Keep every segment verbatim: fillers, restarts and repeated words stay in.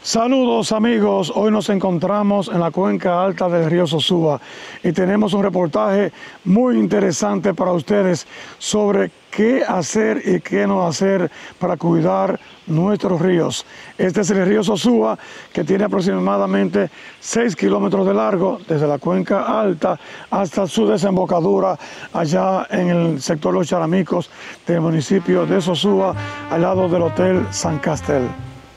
Saludos amigos, hoy nos encontramos en la cuenca alta del río Sosúa y tenemos un reportaje muy interesante para ustedes sobre qué hacer y qué no hacer para cuidar nuestros ríos. Este es el río Sosúa, que tiene aproximadamente seis kilómetros de largo desde la cuenca alta hasta su desembocadura allá en el sector Los Charamicos del municipio de Sosúa, al lado del Hotel San Castel.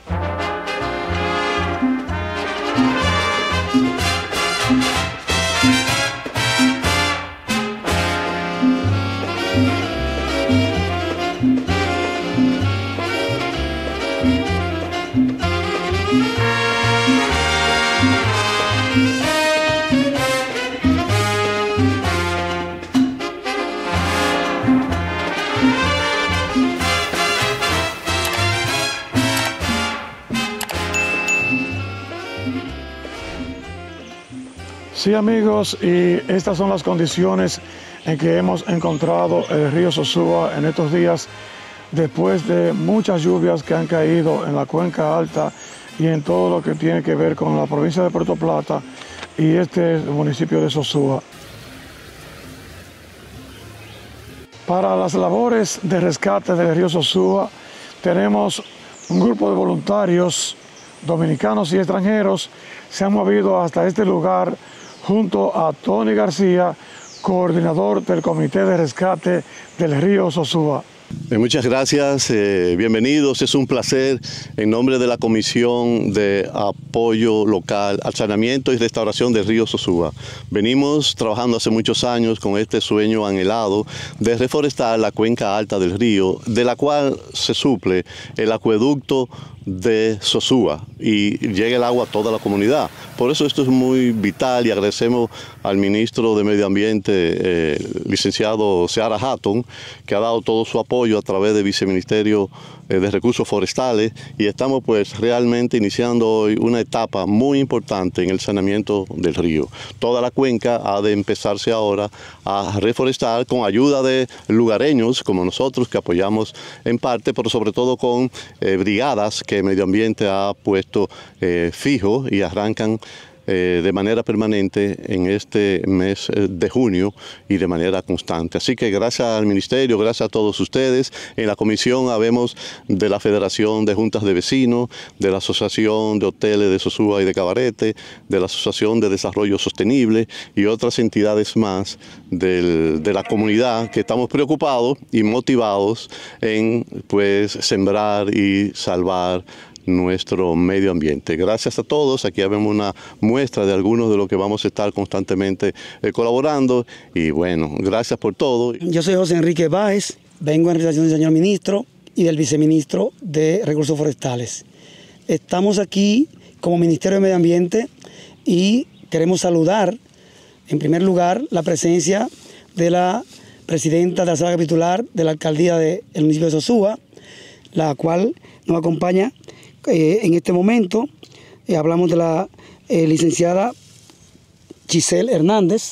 Sí amigos, y estas son las condiciones en que hemos encontrado el río Sosúa en estos días, después de muchas lluvias que han caído en la cuenca alta y en todo lo que tiene que ver con la provincia de Puerto Plata y este municipio de Sosúa. Para las labores de rescate del río Sosúa tenemos un grupo de voluntarios dominicanos y extranjeros. Se han movido hasta este lugar junto a Tony García, coordinador del Comité de Rescate del río Sosúa. Eh, muchas gracias, eh, bienvenidos, es un placer en nombre de la Comisión de Apoyo Local al Saneamiento y Restauración del río Sosúa. Venimos trabajando hace muchos años con este sueño anhelado de reforestar la cuenca alta del río, de la cual se suple el acueducto de Sosúa y llega el agua a toda la comunidad. Por eso esto es muy vital y agradecemos al ministro de Medio Ambiente, eh, licenciado Seara Hatton, que ha dado todo su apoyo a través del Viceministerio de Recursos Forestales, y estamos pues realmente iniciando hoy una etapa muy importante en el saneamiento del río. Toda la cuenca ha de empezarse ahora a reforestar con ayuda de lugareños como nosotros, que apoyamos en parte, pero sobre todo con eh, brigadas que Medio Ambiente ha puesto eh, fijo y arrancan Eh, de manera permanente en este mes de junio y de manera constante. Así que gracias al Ministerio, gracias a todos ustedes. En la comisión habemos de la Federación de Juntas de Vecinos, de la Asociación de Hoteles de Sosúa y de Cabarete, de la Asociación de Desarrollo Sostenible y otras entidades más del, de la comunidad, que estamos preocupados y motivados en pues sembrar y salvar nuestro medio ambiente. Gracias a todos, aquí vemos una muestra de algunos de lo que vamos a estar constantemente eh, colaborando, y bueno, gracias por todo. Yo soy José Enrique Báez, vengo en representación del señor ministro y del viceministro de Recursos Forestales. Estamos aquí como Ministerio de Medio Ambiente y queremos saludar en primer lugar la presencia de la presidenta de la sala capitular de la alcaldía del municipio de Sosúa, la cual nos acompaña Eh, en este momento. Eh, hablamos de la eh, licenciada Giselle Hernández.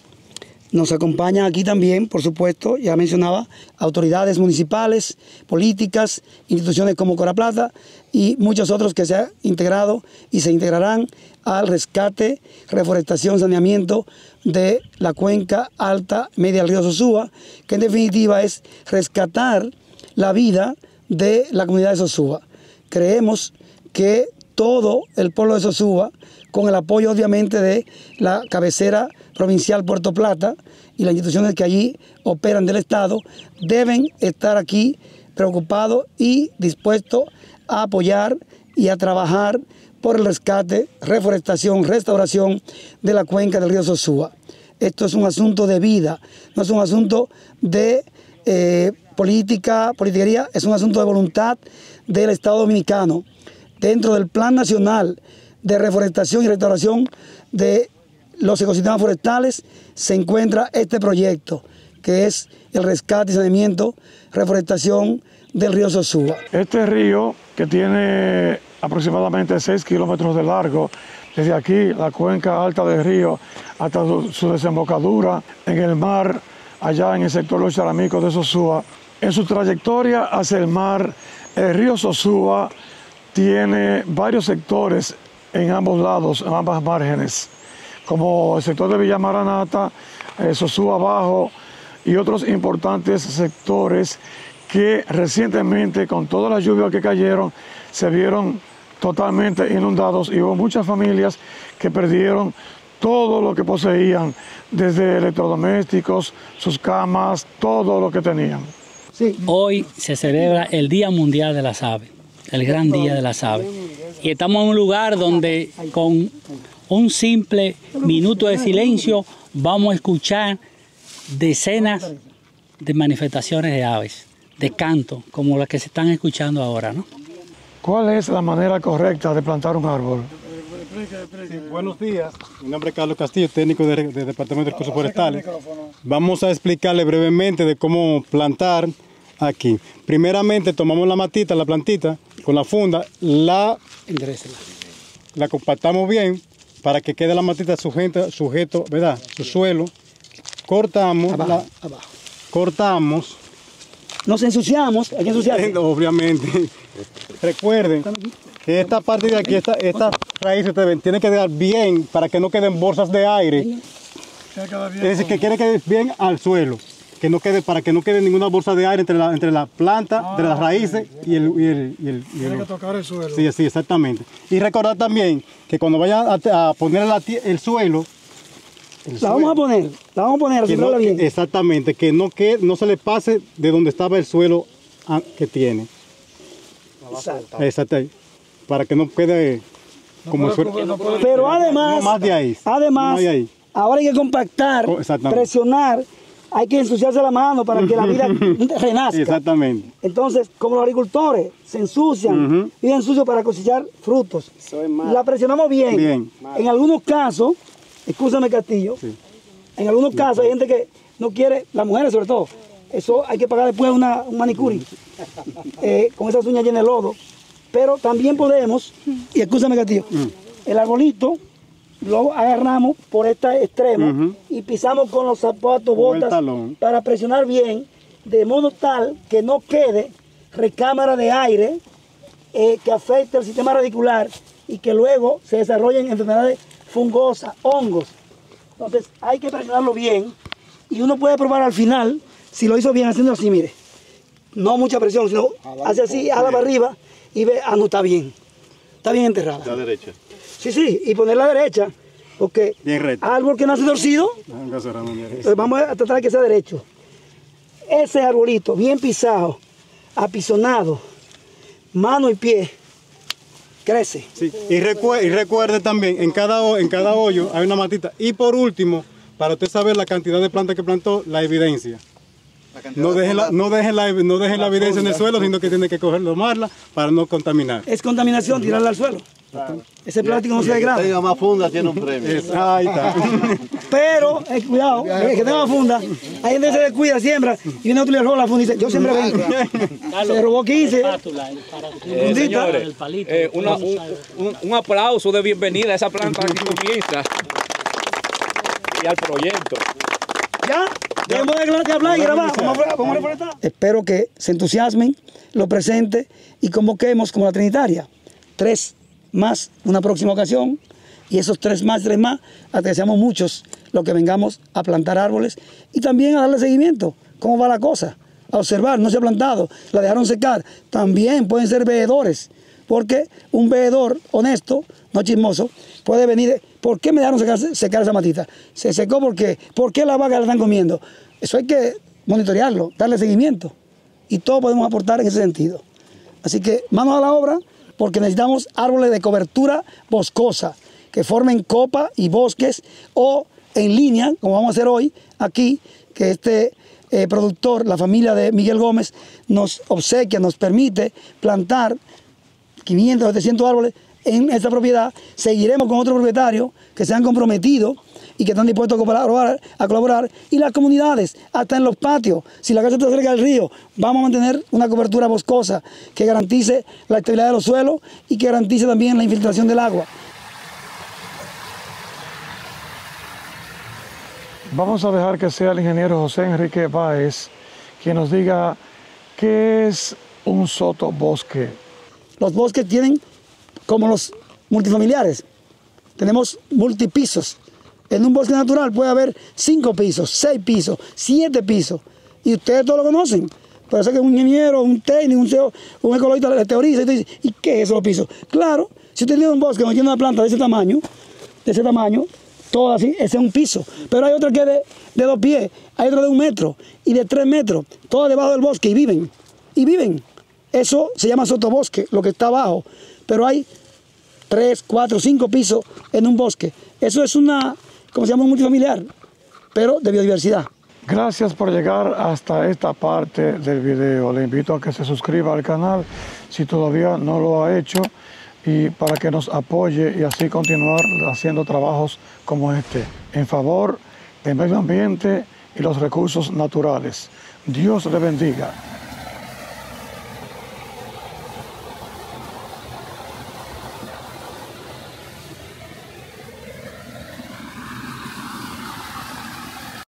Nos acompañan aquí también, por supuesto, ya mencionaba, autoridades municipales, políticas, instituciones como Coraplata y muchos otros que se han integrado y se integrarán al rescate, reforestación, saneamiento de la cuenca alta media del río Sosúa, que en definitiva es rescatar la vida de la comunidad de Sosúa. Creemos que todo el pueblo de Sosúa, con el apoyo obviamente de la cabecera provincial Puerto Plata y las instituciones que allí operan del Estado, deben estar aquí preocupados y dispuestos a apoyar y a trabajar por el rescate, reforestación, restauración de la cuenca del río Sosúa. Esto es un asunto de vida, no es un asunto de eh, política, politiquería, es un asunto de voluntad del Estado Dominicano. Dentro del Plan Nacional de Reforestación y Restauración de los ecosistemas forestales se encuentra este proyecto, que es el rescate y saneamiento, reforestación del río Sosúa. Este río, que tiene aproximadamente seis kilómetros de largo, desde aquí, la cuenca alta del río, hasta su, su desembocadura en el mar, allá en el sector Los Charamicos de Sosúa. En su trayectoria hacia el mar, el río Sosúa tiene varios sectores en ambos lados, en ambas márgenes, como el sector de Villa Maranata, eh, Sosúa Abajo y otros importantes sectores que recientemente, con todas las lluvias que cayeron, se vieron totalmente inundados y hubo muchas familias que perdieron todo lo que poseían, desde electrodomésticos, sus camas, todo lo que tenían. Sí. Hoy se celebra el Día Mundial de las Aves, el gran Día de las Aves. Y estamos en un lugar donde con un simple minuto de silencio vamos a escuchar decenas de manifestaciones de aves, de canto, como las que se están escuchando ahora, ¿no? ¿Cuál es la manera correcta de plantar un árbol? Sí, buenos días, mi nombre es Carlos Castillo, técnico del de Departamento de Recursos Forestales. Vamos a explicarle brevemente de cómo plantar aquí. Primeramente tomamos la matita, la plantita, con la funda, la, la compactamos bien para que quede la matita sujeta, sujeto, ¿verdad? Su suelo. Cortamos, abajo, la, abajo. cortamos. Nos ensuciamos, hay que ensuciarse. Obviamente. Recuerden que esta parte de aquí, esta, esta raíz, ustedes ven, tiene que quedar bien para que no queden bolsas de aire. Es decir, que quiere quedar bien al suelo, que no quede, para que no quede ninguna bolsa de aire entre la, entre la planta, ah, entre las raíces y el... Y el, y el, y tiene el que tocar el suelo. Sí, sí, exactamente. Y recordar también que cuando vayan a, a poner la, el suelo, El la suelo, vamos a poner, la vamos a poner, a no, bien. Exactamente, que no, que no se le pase de donde estaba el suelo que tiene. Exacto. Exacto. Para que no quede no como el suelo. No Pero además, no más de ahí. Además, no de ahí. ahora hay que compactar, oh, presionar, hay que ensuciarse la mano para que la vida renazca. Exactamente. Entonces, como los agricultores se ensucian, uh-huh. y ensucian para cosechar frutos. La presionamos bien. bien. En algunos casos, escúchame Castillo, sí. en algunos casos hay gente que no quiere, las mujeres sobre todo, eso hay que pagar después una, un manicuri, eh, con esas uñas llenas de lodo. Pero también podemos, y escúchame Castillo, mm. el arbolito lo agarramos por este extremo uh-huh. y pisamos con los zapatos, botas, para presionar bien, de modo tal que no quede recámara de aire eh, que afecte el sistema radicular y que luego se desarrollen enfermedades fungosas, hongos. Entonces hay que presionarlo bien y uno puede probar al final si lo hizo bien haciendo así, mire. No mucha presión, sino hace así, ala para arriba y ve, ah, no, está bien. Está bien enterrada. La derecha. Sí, sí, y poner la derecha, porque árbol que nace torcido, pues vamos a tratar de que sea derecho. Ese arbolito bien pisado, apisonado, mano y pie, crece. Sí. Y, recuerde, y recuerde también, en cada, en cada hoyo hay una matita. Y por último, para usted saber la cantidad de plantas que plantó, la evidencia. No dejen la, no dejen la, no dejen la, la evidencia en el suelo, sino que tiene que cogerlo, tomarla para no contaminar. Es contaminación tirarla al suelo. Claro. Ese plástico no se degrada. El que tenga más funda tiene un premio. Ahí está. Pero, eh, cuidado, el que tenga más funda, hay gente que se descuida, siembra, y viene otro y le roba la funda y dice, yo siempre veinte. Se robó quince. Eh, señores, eh, una, un, un, un aplauso de bienvenida a esa planta que comienza y al proyecto. ¿Ya? Debemos de hablar y grabar. Vamos a, vamos a reforestar. Espero que se entusiasmen, lo presente y convoquemos como la Trinitaria. Tres más una próxima ocasión y esos tres más, tres más, hasta que seamos muchos los que vengamos a plantar árboles y también a darle seguimiento. ¿Cómo va la cosa? A observar, no se ha plantado, la dejaron secar. También pueden ser veedores, porque un veedor honesto, no chismoso, puede venir. ¿Por qué me dejaron secar, secar esa matita? Se secó porque, ¿por qué la vaca la están comiendo? Eso hay que monitorearlo, darle seguimiento. Y todos podemos aportar en ese sentido. Así que manos a la obra, porque necesitamos árboles de cobertura boscosa, que formen copa y bosques, o en línea, como vamos a hacer hoy, aquí, que este eh, productor, la familia de Miguel Gómez, nos obsequia, nos permite plantar quinientos, setecientos árboles en esta propiedad. Seguiremos con otros propietarios que se han comprometido y que están dispuestos a colaborar, a colaborar, y las comunidades, hasta en los patios. Si la casa está cerca del río, vamos a mantener una cobertura boscosa que garantice la estabilidad de los suelos y que garantice también la infiltración del agua. Vamos a dejar que sea el ingeniero José Enrique Báez quien nos diga qué es un sotobosque. Los bosques tienen, como los multifamiliares, tenemos multipisos. En un bosque natural puede haber cinco pisos, seis pisos, siete pisos. Y ustedes todos lo conocen. Por eso que un ingeniero, un técnico, un, C E O, un ecologista le teoriza y te dice, ¿y qué es eso los pisos? Claro, si usted tiene un bosque donde tiene una planta de ese tamaño, de ese tamaño, todo así, ese es un piso. Pero hay otro que es de, de dos pies, hay otro de un metro y de tres metros, todos debajo del bosque y viven. Y viven. Eso se llama sotobosque, lo que está abajo. Pero hay tres, cuatro, cinco pisos en un bosque. Eso es una, como se llama, un multifamiliar, pero de biodiversidad. Gracias por llegar hasta esta parte del video. Le invito a que se suscriba al canal si todavía no lo ha hecho y para que nos apoye y así continuar haciendo trabajos como este en favor del medio ambiente y los recursos naturales. Dios le bendiga.